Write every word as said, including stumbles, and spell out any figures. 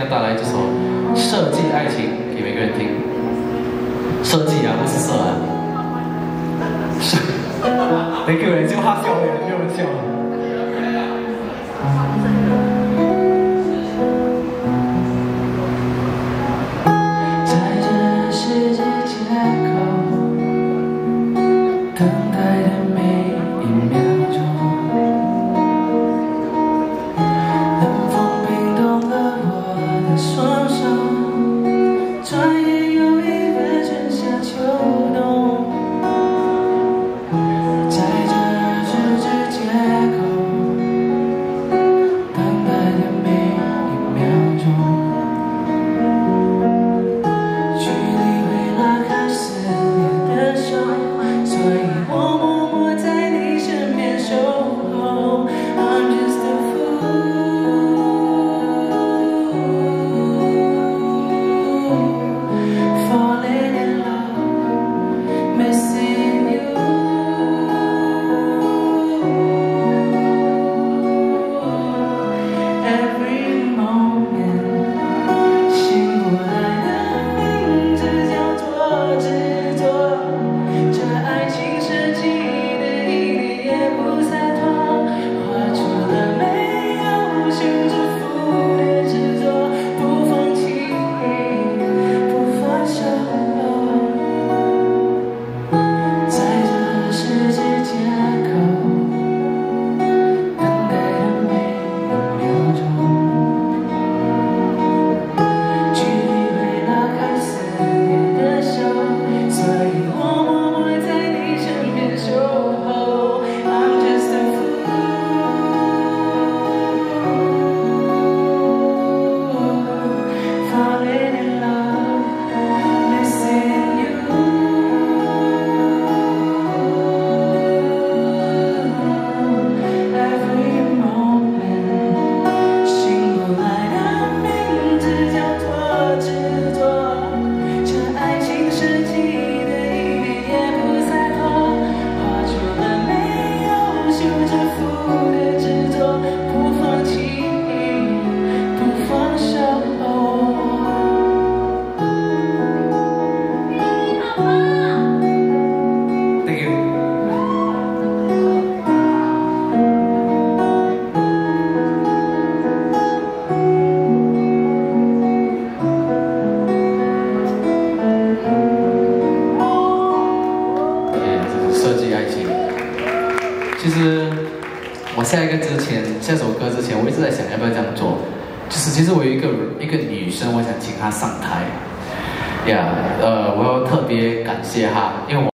要带来这首《设计爱情》给每个人听。设计啊，不是色啊。是。你叫人笑黑笑嘅，没有人笑。在这世界街口，等待的每一秒钟，冷风冰冻了我的双手，转眼又一个春夏秋冬。在这十字街口，等待的每一秒钟，距离会拉开思念的手，所以我默默在你身边守候。I'm just a fool, falling in love, missing you. Every moment， 醒过来的名字叫做执着，这爱情设计的一点也不洒脱，画出了没有休止符的执着，不放弃，不放手。在这十字街口，等待的每一秒钟，距离会拉开思念的手，所以我默默在你身边守候。I'm just a fool, falling in love, missing you. Every moment， 醒过来的名字叫做执着，这爱情设计的一点也不洒脱，画出了没有休止符的执着，不放弃，不放手。Thank you。设计爱情。其实我下一个之前，下首歌之前，我一直在想要不要这样做。就是其实我有一个一个女生，我想请她上台。呀，呃，我要特别感谢她，因为我。